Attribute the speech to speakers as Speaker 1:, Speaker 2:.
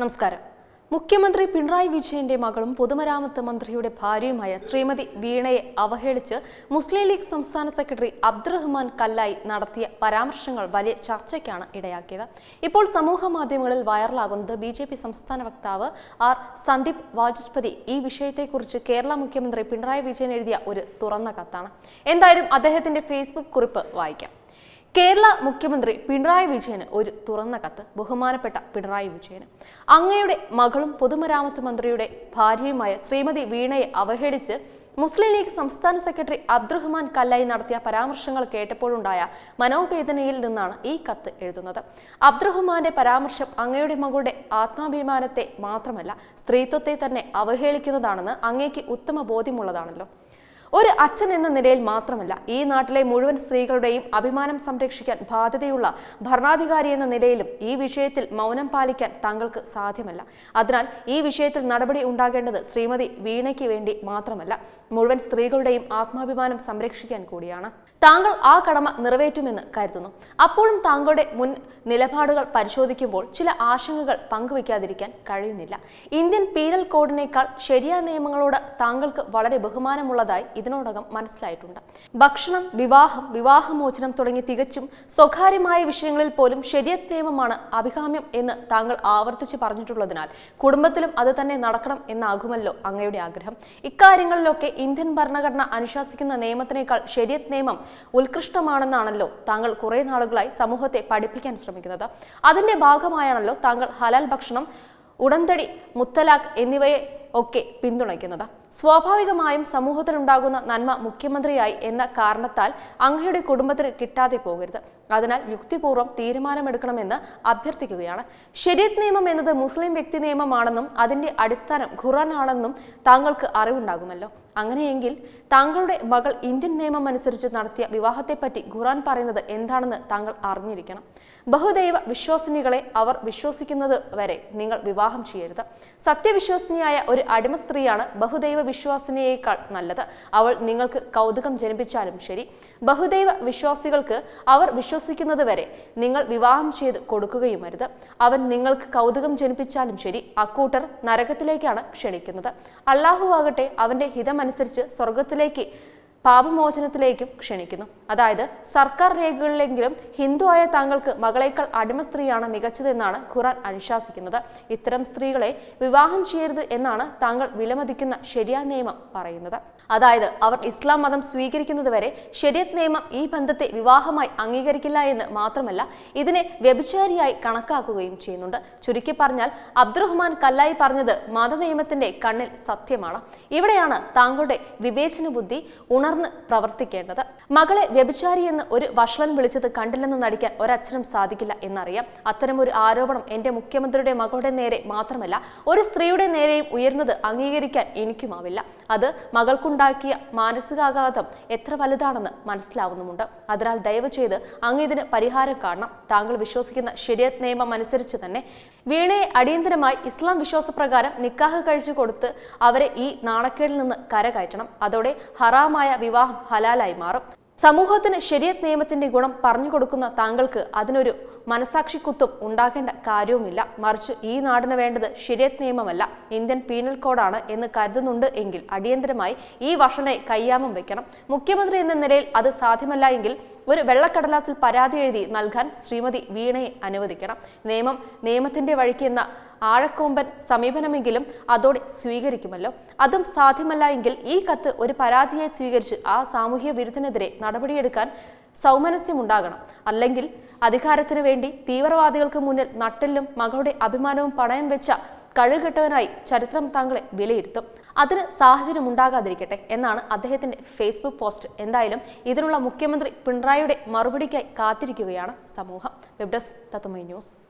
Speaker 1: നമസ്കാരം. മുഖ്യമന്ത്രി പിണറായി വിജയന്റെ മകളും പൊതുമരാമത്ത് മന്ത്രിയുടെ ഭാര്യയുമായ ശ്രീമതി വീണയെ അവഹേളിച്ച് മുസ്ലിം ലീഗ് സംസ്ഥാന സെക്രട്ടറി അബ്ദുറഹ്മാൻ കല്ലായി നടത്തിയ പരാമർശങ്ങൾ വലിയ ചർച്ചയ്ക്കാണ് ഇടയാക്കിയത്. ഇപ്പോൾ സമൂഹ മാധ്യമങ്ങളിൽ വൈറലാകുന്നത് ബിജെപി സംസ്ഥാന വക്താവ് sandeep vacaspathi ഈ വിഷയത്തെക്കുറിച്ച് കേരള മുഖ്യമന്ത്രി പിണറായി വിജയൻ എഴുതിയ ഒരു തുറന്ന കത്താണ്. എന്തായാലും അദ്ദേഹത്തിന്റെ ഫേസ്ബുക്ക് കുറിപ്പ് വായിക്കാം. കേരള മുഖ്യമന്ത്രി പിണറായി വിജയന് ഒരു തുറന്ന കത്ത്. ബഹുമാനപ്പെട്ട പിണറായി വിജയന്, അങ്ങയുടെ മകളും പൊതുമരാമത്ത് മന്ത്രിയുടെ ഭാര്യയുമായ ശ്രീമതി വീണയെ അവഹേളിച്ച് മുസ്ലിം ലീഗ് സംസ്ഥാന സെക്രട്ടറി അബ്ദുറഹ്മാൻ കല്ലായി നടത്തിയ പരാമർശങ്ങൾ കേട്ടപ്പോഴുണ്ടായ മനോവേദനയിൽ നിന്നാണ് ഈ കത്ത് എഴുതുന്നത്. അബ്ദുറഹ്മാന്റെ പരാമർശം അങ്ങയുടെ മകളുടെ ആത്മാഭിമാനത്തെ മാത്രമല്ല, സ്ത്രീത്വത്തെ തന്നെ അവഹേളിക്കുന്നതാണെന്ന് അങ്ങേക്ക് ഉത്തമ ബോധ്യമുള്ളതാണല്ലോ. ഒരു അച്ഛൻ എന്ന നിലയിൽ മാത്രമല്ല, ഈ നാട്ടിലെ മുഴുവൻ സ്ത്രീകളുടെയും അഭിമാനം സംരക്ഷിക്കാൻ ബാധ്യതയുള്ള ഭരണാധികാരി എന്ന നിലയിലും ഈ വിഷയത്തിൽ മൗനം പാലിക്കാൻ താങ്കൾക്ക് സാധ്യമല്ല. അതിനാൽ ഈ വിഷയത്തിൽ നടപടി ഉണ്ടാകേണ്ടത് ശ്രീമതി വീണയ്ക്ക് വേണ്ടി മാത്രമല്ല, മുഴുവൻ സ്ത്രീകളുടെയും ആത്മാഭിമാനം സംരക്ഷിക്കാൻ കൂടിയാണ്. താങ്കൾ ആ കടമ നിറവേറ്റുമെന്ന് കരുതുന്നു. അപ്പോഴും താങ്കളുടെ മുൻ നിലപാടുകൾ പരിശോധിക്കുമ്പോൾ ചില ആശങ്കകൾ പങ്കുവയ്ക്കാതിരിക്കാൻ കഴിയുന്നില്ല. ഇന്ത്യൻ പീനൽ കോഡിനേക്കാൾ ശരിയായ നിയമങ്ങളോട് താങ്കൾക്ക് വളരെ ബഹുമാനമുള്ളതായി ഇതിനോടകം മനസ്സിലായിട്ടുണ്ട്. ഭക്ഷണം, വിവാഹം, വിവാഹമോചനം തുടങ്ങി തികച്ചും സ്വകാര്യമായ വിഷയങ്ങളിൽ പോലും ശരിയത്ത് നിയമമാണ് അഭികാമ്യം എന്ന് താങ്കൾ ആവർത്തിച്ച് പറഞ്ഞിട്ടുള്ളതിനാൽ കുടുംബത്തിലും അത് തന്നെ നടക്കണം എന്നാകുമല്ലോ അങ്ങയുടെ ആഗ്രഹം. ഇക്കാര്യങ്ങളിലൊക്കെ ഇന്ത്യൻ ഭരണഘടന അനുശാസിക്കുന്ന നിയമത്തിനേക്കാൾ ശരിയത്ത് നിയമം ഉത്കൃഷ്ടമാണെന്നാണല്ലോ താങ്കൾ കുറെ നാളുകളായി സമൂഹത്തെ പഠിപ്പിക്കാൻ ശ്രമിക്കുന്നത്. അതിന്റെ ഭാഗമായാണല്ലോ താങ്കൾ ഹലാൽ ഭക്ഷണം, ഉടന്തടി, മുത്തലാഖ് എന്നിവയെ ഒക്കെ പിന്തുണയ്ക്കുന്നത്. സ്വാഭാവികമായും സമൂഹത്തിലുണ്ടാകുന്ന നന്മ മുഖ്യമന്ത്രിയായി എന്ന കാരണത്താൽ അങ്ങയുടെ കുടുംബത്തിന് കിട്ടാതെ പോകരുത്. അതിനാൽ യുക്തിപൂർവ്വം തീരുമാനമെടുക്കണമെന്ന് അഭ്യർത്ഥിക്കുകയാണ്. ശരീഅത്ത് നിയമം എന്നത് മുസ്ലിം വ്യക്തി നിയമമാണെന്നും അതിന്റെ അടിസ്ഥാനം ഖുർആൻ ആണെന്നും താങ്കൾക്ക് അറിവുണ്ടാകുമല്ലോ. അങ്ങനെയെങ്കിൽ താങ്കളുടെ മകൾ ഇന്ത്യൻ നിയമം അനുസരിച്ച് നടത്തിയ വിവാഹത്തെപ്പറ്റി ഖുർആൻ പറയുന്നത് എന്താണെന്ന് താങ്കൾ അറിഞ്ഞിരിക്കണം. ബഹുദൈവ വിശ്വാസിനികളെ അവർ വിശ്വസിക്കുന്നത് വരെ നിങ്ങൾ വിവാഹം ചെയ്യരുത്. സത്യവിശ്വാസിനിയായ ഒരു അടിമ സ്ത്രീയാണ് ബഹുദൈവ വിശ്വാസിനിയേക്കാൾ നല്ലത്. അവൾ നിങ്ങൾക്ക് കൗതുകം ജനിപ്പിച്ചാലും ശരി. ബഹുദൈവ വിശ്വാസികൾക്ക് അവർ വിശ്വസിക്കുന്നത് വരെ നിങ്ങൾ വിവാഹം ചെയ്ത് കൊടുക്കുകയും അരുത്. അവൻ നിങ്ങൾക്ക് കൗതുകം ജനിപ്പിച്ചാലും ശരി, അക്കൂട്ടർ നരകത്തിലേക്കാണ് ക്ഷണിക്കുന്നത്. അള്ളാഹു ആകട്ടെ അവന്റെ ഹിതമനുസരിച്ച് സ്വർഗത്തിലേക്ക്, പാപമോചനത്തിലേക്കും ക്ഷണിക്കുന്നു. അതായത് സർക്കാർ രേഖകളിലെങ്കിലും ഹിന്ദു ആയ താങ്കൾക്ക് മകളേക്കാൾ അടിമ സ്ത്രീയാണ് മികച്ചതെന്നാണ് ഖുർആൻ അനുശാസിക്കുന്നത്. ഇത്തരം സ്ത്രീകളെ വിവാഹം ചെയ്യരുത് എന്നാണ് താങ്കൾ വിലമതിക്കുന്ന ശരിയായ നിയമം പറയുന്നത്. അതായത് അവർ ഇസ്ലാം മതം സ്വീകരിക്കുന്നത് വരെ ശരീഅത്ത് നിയമം ഈ ബന്ധത്തെ വിവാഹമായി അംഗീകരിക്കില്ല എന്ന് മാത്രമല്ല, ഇതിനെ വ്യഭിചാരിയായി കണക്കാക്കുകയും ചെയ്യുന്നുണ്ട്. ചുരുക്കി പറഞ്ഞാൽ അബ്ദുറഹ്മാൻ കല്ലായി പറഞ്ഞത് മതനിയമത്തിന്റെ കണ്ണിൽ സത്യമാണ്. ഇവിടെയാണ് താങ്കളുടെ വിവേചന ബുദ്ധി ഉണർന്ന് പ്രവർത്തിക്കേണ്ടത്. മകളെ വ്യഭിചാരി എന്ന് ഒരു വഷളൻ വിളിച്ചത് കണ്ടില്ലെന്ന് നടിക്കാൻ ഒരച്ഛനും സാധിക്കില്ല എന്നറിയാം. അത്തരമൊരു ആരോപണം എന്റെ മുഖ്യമന്ത്രിയുടെ മകളുടെ നേരെ മാത്രമല്ല, ഒരു സ്ത്രീയുടെ നേരെയും ഉയർന്നത് അംഗീകരിക്കാൻ എനിക്കുമാവില്ല. അത് മകൾക്കുണ്ടാക്കിയ മാനസികാഘാതം എത്ര വലുതാണെന്ന് മനസ്സിലാവുന്നുമുണ്ട്. അതിനാൽ ദയവ് ചെയ്ത് അങ്ങ് ഇതിന് പരിഹാരം കാണണം. താങ്കൾ വിശ്വസിക്കുന്ന ശരീഅത്ത് നിയമം അനുസരിച്ച് തന്നെ വീണയെ അടിയന്തരമായി ഇസ്ലാം വിശ്വാസപ്രകാരം നിക്കാഹ് കഴിച്ചു കൊടുത്ത് അവരെ ഈ നാണക്കേടിൽ നിന്ന് കരകയറ്റണം. അതോടെ ഹറാമായ വിവാഹം ഹലാലായി മാറും. സമൂഹത്തിന് ശരീഅത്ത് നിയമത്തിന്റെ ഗുണം പറഞ്ഞു കൊടുക്കുന്ന താങ്കൾക്ക് അതിനൊരു മനസാക്ഷിക്കുത്തും ഉണ്ടാകേണ്ട കാര്യവുമില്ല. മറിച്ച് ഈ നാടിന് വേണ്ടത് ശരീഅത്ത് നിയമമല്ല, ഇന്ത്യൻ പീനൽ കോഡാണ് എന്ന് കരുതുന്നുണ്ട് എങ്കിൽ അടിയന്തരമായി ഈ വഷളനെ കയ്യാമം വെക്കണം. മുഖ്യമന്ത്രി എന്ന നിലയിൽ അത് സാധ്യമല്ല എങ്കിൽ ഒരു വെള്ളക്കടലാസിൽ പരാതി എഴുതി നൽകാൻ ശ്രീമതി വീണയെ അനുവദിക്കണം. നിയമത്തിന്റെ വഴിക്ക് എന്ന ആഴക്കൊമ്പൻ സമീപനമെങ്കിലും അതോടെ സ്വീകരിക്കുമല്ലോ. അതും സാധ്യമല്ല എങ്കിൽ ഈ കത്ത് ഒരു പരാതിയായി സ്വീകരിച്ച് ആ സാമൂഹ്യ വിരുദ്ധനെതിരെ നടപടിയെടുക്കാൻ സൗമനസ്യമുണ്ടാകണം. അല്ലെങ്കിൽ അധികാരത്തിന് വേണ്ടി തീവ്രവാദികൾക്ക് മുന്നിൽ നട്ടെല്ലും മകളുടെ അഭിമാനവും പണയം വെച്ച കഴിവുകെട്ടവനായി ചരിത്രം താങ്കളെ വിലയിരുത്തും. അതിന് സാഹചര്യം ഉണ്ടാകാതിരിക്കട്ടെ എന്നാണ് അദ്ദേഹത്തിന്റെ ഫേസ്ബുക്ക് പോസ്റ്റ്. എന്തായാലും ഇതിനുള്ള മുഖ്യമന്ത്രി പിണറായിയുടെ മറുപടിക്കായി കാത്തിരിക്കുകയാണ് സമൂഹം. Web desk Tatwamayi news.